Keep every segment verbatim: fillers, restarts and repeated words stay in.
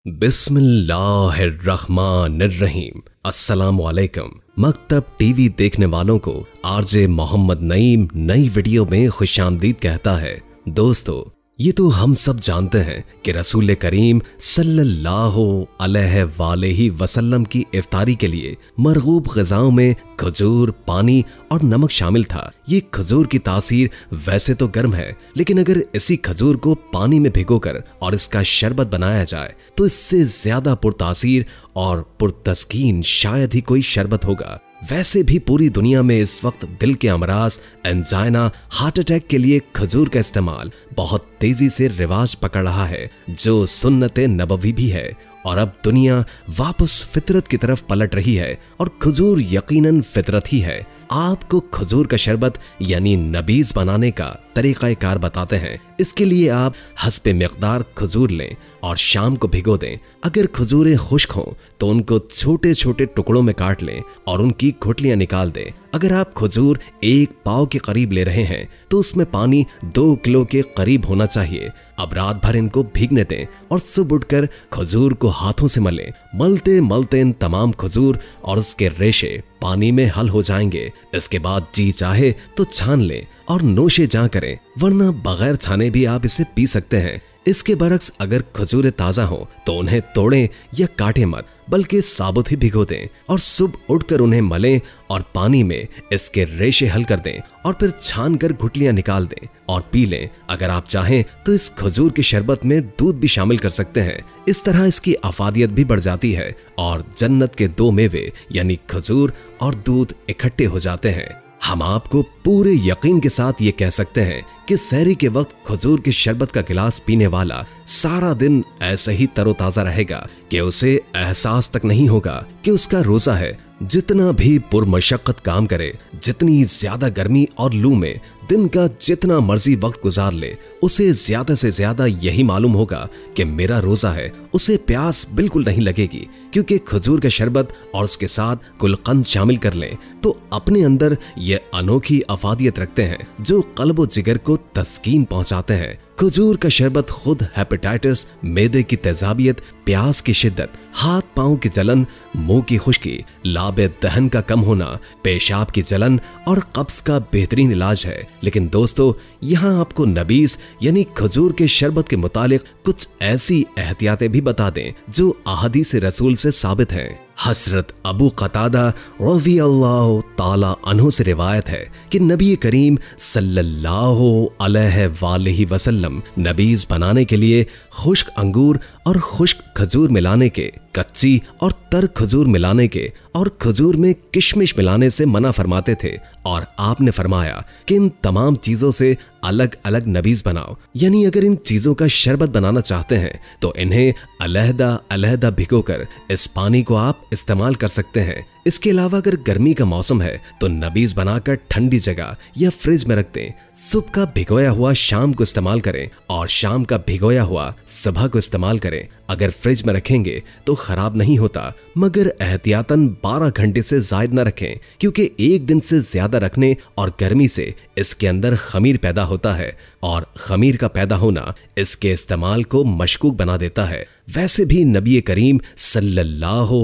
बिस्मिल्लाहिर्रहमानिर्रहीम। अस्सलामुअलैकुम। मकतब टीवी देखने वालों को आरजे मोहम्मद नईम नई वीडियो में खुशामदीद कहता है। दोस्तों, ये तो हम सब जानते हैं कि रसूल करीम सल्लल्लाहु अलैहि वसल्लम की इफ्तारी के लिए मरगूब ग़िज़ाओं में खजूर, पानी और नमक शामिल था। ये खजूर की तासीर वैसे तो गर्म है, लेकिन अगर इसी खजूर को पानी में भिगोकर और इसका शरबत बनाया जाए तो इससे ज्यादा पुरतासीर और पुरतस्कीन शायद ही कोई शरबत होगा। वैसे भी पूरी दुनिया में इस वक्त दिल के अमराज, एंजाइना, हार्ट अटैक के लिए खजूर का इस्तेमाल बहुत तेजी से रिवाज पकड़ रहा है, जो सुन्नत नबवी भी है। और अब दुनिया वापस फितरत की तरफ पलट रही है और खजूर यकीनन फितरत ही है। आपको खजूर का शरबत यानी नबीज बनाने का तरीक़ा कार बताते हैं। इसके लिए आप हस्बे मिक़दार खजूर लें और शाम को भिगो दें। अगर खजूरें खुश्क हों तो उनको छोटे छोटे टुकड़ों में काट लें और उनकी गुठलियां निकाल दें। अगर आप खजूर एक पाव के करीब ले रहे हैं तो उसमें पानी दो किलो के करीब होना चाहिए। अब रात भर इनको भीगने दें और सुबह उठकर खजूर को हाथों से मलें। मलते मलते इन तमाम खजूर और उसके रेशे पानी में हल हो जाएंगे। इसके बाद जी चाहे तो छान लें और नोशे जा करें, वरना बगैर छाने भी आप इसे पी सकते हैं। इसके बरक्स अगर खजूरें ताजा हो तो उन्हें तोड़ें या काटें मत, बल्कि साबुत ही भिगो दें और सुबह उठकर उन्हें मलें और पानी में इसके रेशे हल कर दें और फिर छान कर गुठलियां निकाल दें और पी लें। अगर आप चाहें तो इस खजूर के शरबत में दूध भी शामिल कर सकते हैं। इस तरह इसकी अफादियत भी बढ़ जाती है और जन्नत के दो मेवे यानी खजूर और दूध इकट्ठे हो जाते हैं। हम आपको पूरे यकीन के साथ ये कह सकते हैं कि सहरी के वक्त खजूर के शरबत का गिलास पीने वाला सारा दिन ऐसे ही तरोताजा रहेगा कि उसे एहसास तक नहीं होगा कि उसका रोजा है। जितना भी पुरमशक्कत काम करे, जितनी ज्यादा गर्मी और लू में दिन का जितना मर्जी वक्त गुजार ले, उसे ज्यादा से ज्यादा यही मालूम होगा कि मेरा रोजा है। उसे प्यास बिल्कुल नहीं लगेगी, क्योंकि खजूर का शरबत और उसके साथ गुलकंद शामिल कर लें तो अपने अंदर ये अनोखी अफादियत रखते हैं जो कल्ब जिगर को तस्कीन पहुंचाते हैं। खजूर का शरबत खुद हेपेटाइटिस, मैदे की तेजाबियत, प्यास की शिद्दत, हाथ पांव की जलन, मुंह की खुश्की, लाबे दहन का कम होना, पेशाब की जलन और कब्ज का बेहतरीन इलाज है। लेकिन दोस्तों, यहाँ आपको नबीस यानी खजूर के शरबत के मुतालिक कुछ ऐसी एहतियातें भी बता दें जो अहादीस रसूल से साबित हैं। हजरत अबू कतादा रज़ियल्लाहु ताला अन्हु से रिवायत है कि नबी करीम सल्लल्लाहु अलैहि वसल्लम नबीज बनाने के लिए खुश्क अंगूर और खुश्क खजूर मिलाने के, कच्ची और तर खजूर मिलाने के और खजूर में किशमिश मिलाने से मना फरमाते थे। और आपने फरमाया कि इन तमाम चीजों से अलग अलग नबीज बनाओ। यानी अगर इन चीजों का शरबत बनाना चाहते हैं तो इन्हें अलहदा अलहदा भिगोकर इस पानी को आप इस्तेमाल कर सकते हैं। इसके अलावा अगर गर्मी का मौसम है तो नबीज बनाकर ठंडी जगह या फ्रिज में रख दें। सुबह का भिगोया हुआ शाम को इस्तेमाल करें और शाम का भिगोया हुआ सुबह को इस्तेमाल करें। अगर फ्रिज में रखेंगे तो खराब नहीं होता, मगर एहतियातन बारह घंटे से ज्यादा न रखें, क्योंकि एक दिन से ज्यादा रखने और गर्मी से इसके अंदर खमीर पैदा होता है और खमीर का पैदा होना इसके इस्तेमाल को मशकूक बना देता है। वैसे भी नबी करीम सल्लल्लाहु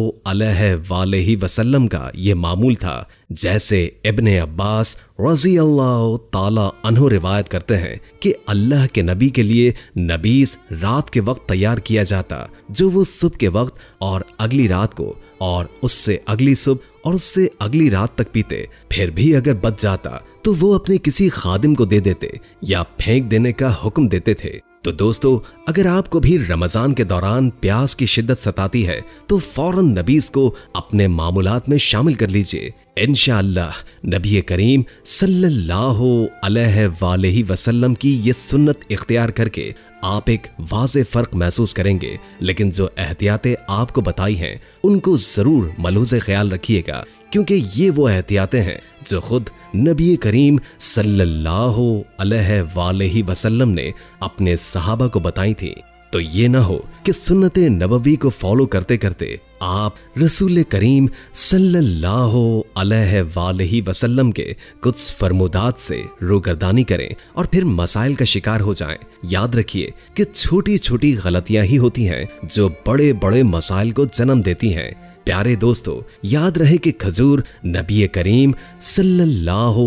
अलैहि वसल्लम का ये मामूल था। जैसे इब्ने अब्बास रज़ियल्लाहु ताला अन्हु रिवायत करते हैं कि अल्लाह के नबी के लिए नबीस रात के वक्त तैयार किया जाता, जो वो सुबह के वक्त और अगली रात को और उससे अगली सुबह और उससे अगली रात तक पीते। फिर भी अगर बच जाता तो वो अपने किसी खादिम को दे देते या फेंक देने का हुक्म देते थे। तो दोस्तों, अगर आपको भी रमजान के दौरान प्यास की शिद्दत सताती है तो फौरन नबीस को अपने मामूलात में शामिल कर लीजिए। इंशाअल्लाह नबी करीम सल्लल्लाहु अलैहि वसल्लम की ये सुन्नत इख्तियार करके आप एक वाज़े फर्क महसूस करेंगे। लेकिन जो एहतियातें आपको बताई हैं उनको जरूर मलूज़े ख्याल रखिएगा, क्योंकि ये वो एहतियातें हैं जो खुद नबी करीम सल्लल्लाहु अलैहि वसल्लम ने अपने सहाबा को बताई थी। तो ये ना हो कि सुन्नते नबवी को फॉलो करते करते आप रसूल करीम सल्लल्लाहु अलैहि वसल्लम के कुछ फरमुदात से रूगर्दानी करें और फिर मसाइल का शिकार हो जाएं। याद रखिए कि छोटी छोटी गलतियां ही होती हैं जो बड़े बड़े मसाइल को जन्म देती हैं। प्यारे दोस्तों, याद रहे कि खजूर नबी करीम सल्लल्लाहु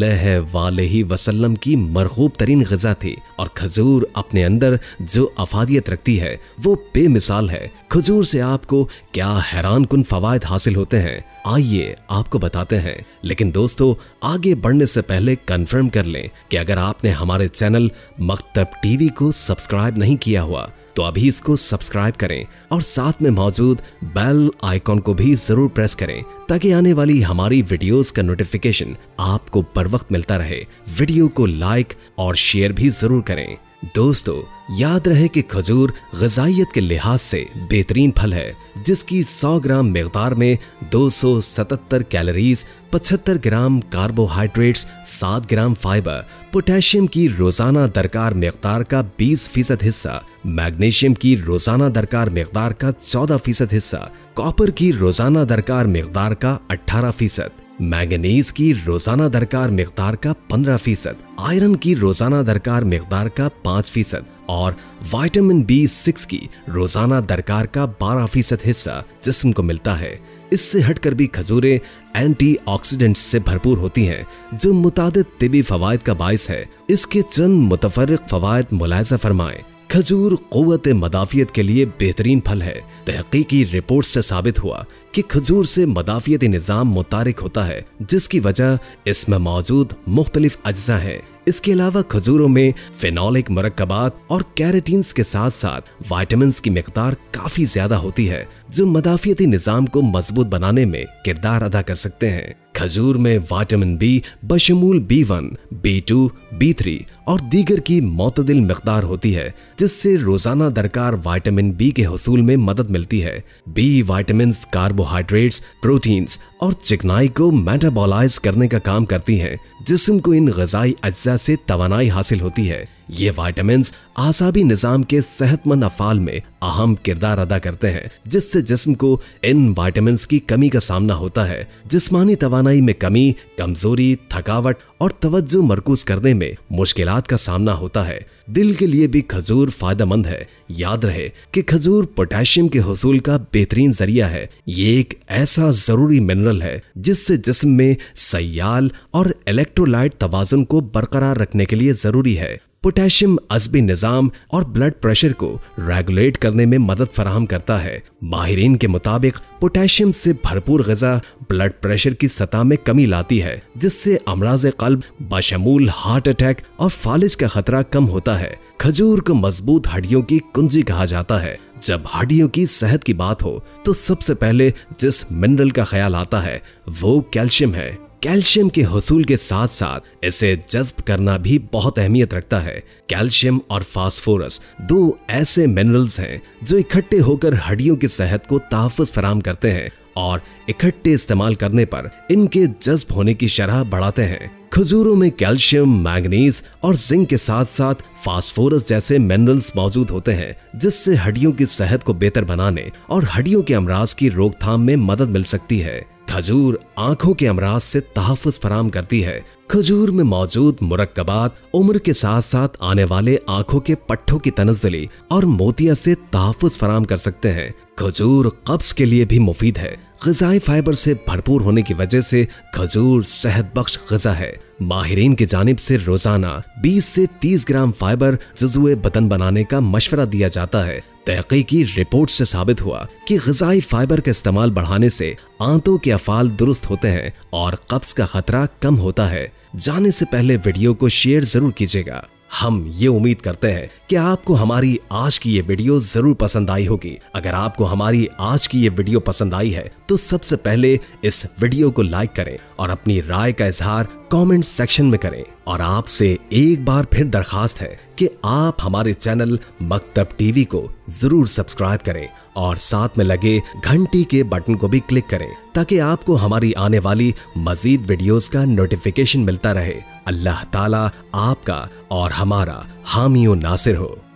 अलैहि वसल्लम की मरगूब तरीन ग़िज़ा थी और खजूर अपने अंदर जो अफादियत रखती है वो बेमिसाल है। खजूर से आपको क्या हैरान कुन फवायद हासिल होते हैं, आइए आपको बताते हैं। लेकिन दोस्तों, आगे बढ़ने से पहले कंफर्म कर लें कि अगर आपने हमारे चैनल मकतब टीवी को सब्सक्राइब नहीं किया हुआ तो अभी इसको सब्सक्राइब करें और साथ में मौजूद बेल आइकॉन को भी जरूर प्रेस करें ताकि आने वाली हमारी वीडियोस का नोटिफिकेशन आपको बर वक्त मिलता रहे। वीडियो को लाइक और शेयर भी जरूर करें। दोस्तों, याद रहे कि खजूर ग़िज़ाइयत के लिहाज से बेहतरीन फल है जिसकी सौ ग्राम मिक़दार में दो सौ सतहत्तर कैलोरीज, पचहत्तर ग्राम कार्बोहाइड्रेट्स, सात ग्राम फाइबर, पोटेशियम की रोजाना दरकार मिक़दार का बीस फीसद हिस्सा, मैग्नीशियम की रोजाना दरकार मिक़दार का चौदह फीसद हिस्सा, कॉपर की रोजाना दरकार मिक़दार का अठारह फीसद, मैंगनीज की रोजाना दरकार मिक़दार का पंद्रह फीसद, आयरन की रोजाना दरकार मिक़दार का पाँच फीसद और विटामिन बी सिक्स की रोजाना दरकार का बारह फीसद हिस्सा जिस्म को मिलता है। इससे हटकर भी खजूरें एंटीऑक्सीडेंट्स से भरपूर होती हैं जो मुतादिद तिबी फवायद का बाइस है। इसके चंद मुतफर्रिक फवायद मुलाहिजा फरमाएं। खजूर क़ुव्वत मदाफ़ियत के लिए बेहतरीन फल है। तहक़ीक़ी रिपोर्ट से साबित हुआ कि खजूर से मदाफ़ियती निज़ाम मुतारिक होता है जिसकी वजह इसमें मौजूद मुख्तलिफ अज्जा हैं। इसके अलावा खजूरों में फेनोलिक मरकबात और कैरोटीन्स के साथ साथ विटामिन्स की मिक़दार काफी ज्यादा होती है जो मदाफ़ियती निज़ाम को मजबूत बनाने में किरदार अदा कर सकते हैं। खजूर में विटामिन बी बशमूल B one, B two, B three और दीगर की मोतदिल मिक़दार होती है जिससे रोजाना दरकार विटामिन बी के हुसूल में मदद मिलती है। बी विटामिन्स कार्बोहाइड्रेट्स, प्रोटीन्स और चिकनाई को मेटाबॉलाइज करने का काम करती हैं। जिस्म को इन ग़िज़ाई अज्जा से तवानाई हासिल होती है। ये विटामिन्स आसाबी निज़ाम के सेहतमंद अफ़ाल में अहम किरदार अदा करते हैं जिससे जिस्म को इन विटामिन्स की कमी का सामना होता है। जिस्मानी तवानाई में कमी, कमजोरी, थकावट और तवज्जो मरकूज करने में मुश्किलात का सामना होता है। दिल के लिए भी खजूर फायदेमंद है। याद रहे कि खजूर पोटेशियम के हुसूल का बेहतरीन जरिया है। ये एक ऐसा जरूरी मिनरल है जिससे जिस्म में सयाल और इलेक्ट्रोलाइट तवाज़ुन को बरकरार रखने के लिए जरूरी है। पोटेशियम अज़बी निज़ाम और ब्लड प्रेशर को रेगुलेट करने में मदद फराहम करता है। माहिरीन के मुताबिक पोटेशियम से भरपूर ग़िज़ा ब्लड प्रेशर की सतह में कमी लाती है जिससे अमराज़ क़ल्ब बशमूल हार्ट अटैक और फालिज का खतरा कम होता है। खजूर को मजबूत हड्डियों की कुंजी कहा जाता है। जब हड्डियों की सेहत की बात हो तो सबसे पहले जिस मिनरल का ख्याल आता है वो कैल्शियम है। कैल्शियम के हुसूल के साथ साथ इसे जज्ब करना भी बहुत अहमियत रखता है। कैल्शियम और फास्फोरस दो ऐसे मिनरल्स हैं जो इकट्ठे होकर हड्डियों की सेहत को तहफ़्फ़ुज़ फराहम करते हैं और इकट्ठे इस्तेमाल करने पर इनके जज्ब होने की शरह बढ़ाते हैं। खजूरों में कैल्शियम, मैंगनीज और जिंक के साथ साथ फास्फोरस जैसे मिनरल्स मौजूद होते हैं जिससे हड्डियों की सेहत को बेहतर बनाने और हड्डियों के अमराज की रोकथाम में मदद मिल सकती है। खजूर आंखों के अमराज से तहफ़्फ़ुज़ फराहम करती है। खजूर में मौजूद मुरक्कबात उम्र के साथ साथ आने वाले आंखों के पट्टों की तनज़्ज़ुली और मोतिया से तहफ़्फ़ुज़ फराहम कर सकते हैं। खजूर कब्ज़ के लिए भी मुफीद है। ग़िज़ाई फाइबर से भरपूर होने की वजह से खजूर सेहत बख्श ग़िज़ा है। माहिरीन की जानिब से रोजाना बीस से तीस ग्राम फाइबर जुज़्वे बदन बनाने का मशवरा दिया जाता है। तहक़ीक़ी रिपोर्ट से साबित हुआ कि ग़िज़ाई फाइबर का इस्तेमाल बढ़ाने से आंतों के अफ़ाल दुरुस्त होते हैं और कब्ज़ का खतरा कम होता है। जाने से पहले वीडियो को शेयर जरूर कीजिएगा। हम ये उम्मीद करते हैं कि आपको हमारी आज की ये वीडियो जरूर पसंद आई होगी। अगर आपको हमारी आज की ये वीडियो पसंद आई है तो सबसे पहले इस वीडियो को लाइक करें और अपनी राय का इजहार कमेंट सेक्शन में करें। और आपसे एक बार फिर दरखास्त है कि आप हमारे चैनल मकतब टीवी को जरूर सब्सक्राइब करें और साथ में लगे घंटी के बटन को भी क्लिक करें ताकि आपको हमारी आने वाली मजीद वीडियोस का नोटिफिकेशन मिलता रहे। अल्लाह ताला आपका और हमारा हामी और नासिर हो।